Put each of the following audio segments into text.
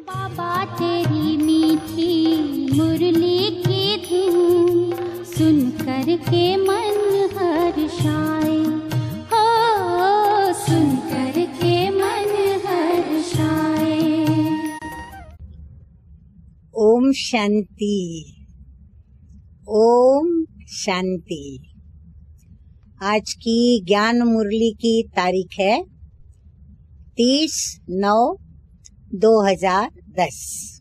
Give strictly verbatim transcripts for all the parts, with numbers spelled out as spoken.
बाबा तेरी मीठी मुरली की धुन सुन कर के मन हर्षाए, हो सुन कर के मन हर्षाए। ओम शांति, ओम शांति। आज की ज्ञान मुरली की तारीख है तीस नौ दो हजार दस।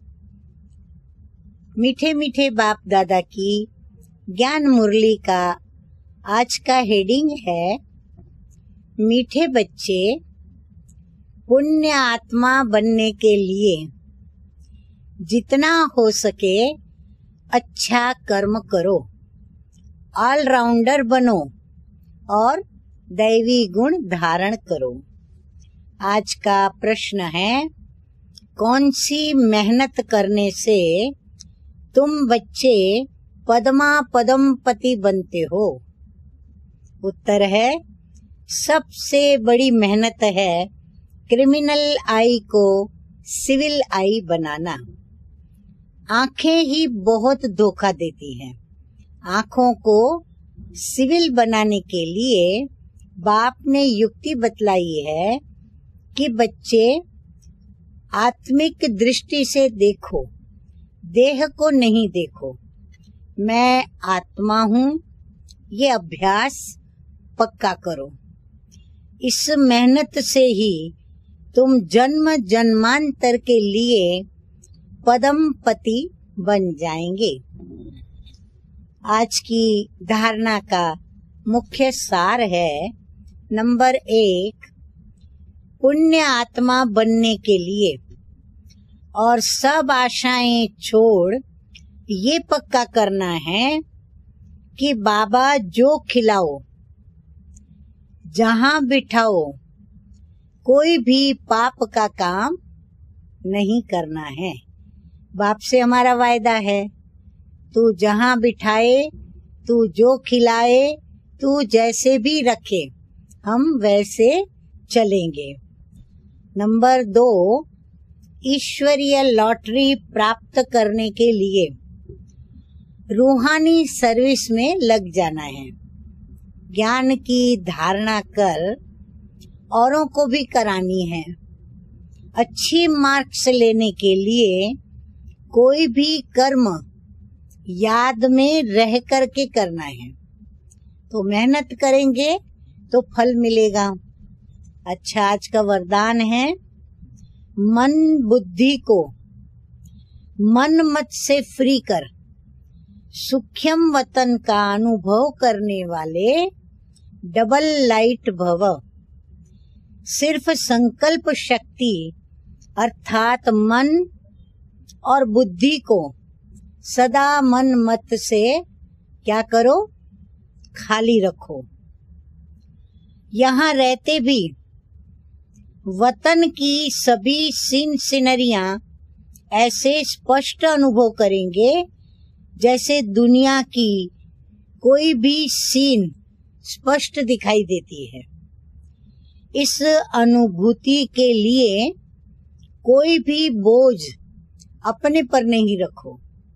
मीठे मीठे बाप दादा की ज्ञान मुरली का आज का हेडिंग है, मीठे बच्चे पुण्य आत्मा बनने के लिए जितना हो सके अच्छा कर्म करो, ऑलराउंडर बनो और दैवी गुण धारण करो। आज का प्रश्न है, कौन सी मेहनत करने से तुम बच्चे पद्मा पदमपति बनते हो? उत्तर है, सबसे बड़ी मेहनत है क्रिमिनल आई को सिविल आई बनाना। आंखें ही बहुत धोखा देती हैं। आंखों को सिविल बनाने के लिए बाप ने युक्ति बतलाई है कि बच्चे आत्मिक दृष्टि से देखो, देह को नहीं देखो। मैं आत्मा हूँ, ये अभ्यास पक्का करो। इस मेहनत से ही तुम जन्म जन्मांतर के लिए पदमपति बन जाएंगे। आज की धारणा का मुख्य सार है, नंबर एक, पुण्य आत्मा बनने के लिए और सब आशाएं छोड़ ये पक्का करना है कि बाबा जो खिलाओ, जहाँ बिठाओ, कोई भी पाप का काम नहीं करना है। बाप से हमारा वायदा है, तू जहाँ बिठाए, तू जो खिलाए, तू जैसे भी रखे, हम वैसे चलेंगे। नंबर दो, ईश्वरीय लॉटरी प्राप्त करने के लिए रूहानी सर्विस में लग जाना है। ज्ञान की धारणा कर औरों को भी करानी है। अच्छी मार्क्स लेने के लिए कोई भी कर्म याद में रह करके करना है, तो मेहनत करेंगे तो फल मिलेगा। अच्छा, आज का वरदान है, मन बुद्धि को मन मत से फ्री कर सूक्ष्म वतन का अनुभव करने वाले डबल लाइट भव। सिर्फ संकल्प शक्ति अर्थात मन और बुद्धि को सदा मन मत से क्या करो, खाली रखो। यहाँ रहते भी वतन की सभी सीन सिनरियां ऐसे स्पष्ट अनुभव करेंगे जैसे दुनिया की कोई भी सीन स्पष्ट दिखाई देती है। इस अनुभूति के लिए कोई भी बोझ अपने पर नहीं रखो।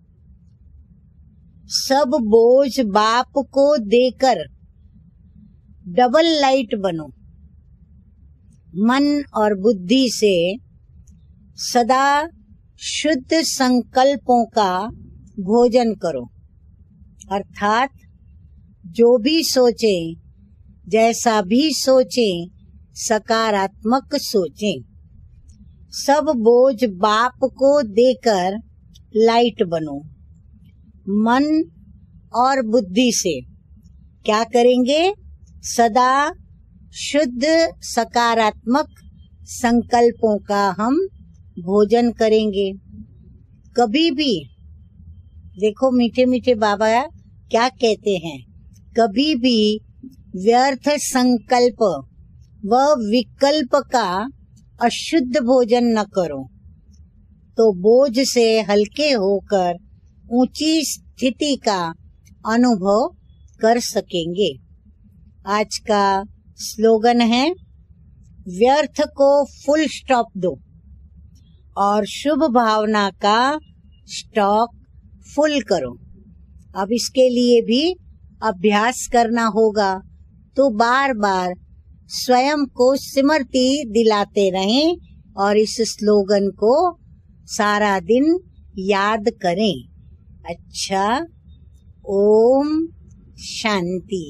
सब बोझ बाप को देकर डबल लाइट बनो। मन और बुद्धि से सदा शुद्ध संकल्पों का भोजन करो, अर्थात जो भी सोचें, जैसा भी सोचें, सकारात्मक सोचें। सब बोझ बाप को देकर लाइट बनो। मन और बुद्धि से क्या करेंगे, सदा शुद्ध सकारात्मक संकल्पों का हम भोजन करेंगे। कभी भी देखो, मीठे मीठे बाबा क्या कहते हैं, कभी भी व्यर्थ संकल्प व विकल्प का अशुद्ध भोजन न करो, तो बोझ से हल्के होकर ऊंची स्थिति का अनुभव कर सकेंगे। आज का स्लोगन है, व्यर्थ को फुल स्टॉप दो और शुभ भावना का स्टॉक फुल करो। अब इसके लिए भी अभ्यास करना होगा, तो बार बार स्वयं को स्मृति दिलाते रहें और इस स्लोगन को सारा दिन याद करें। अच्छा, ओम शांति,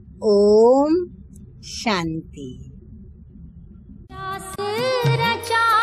ओम शांति। रचा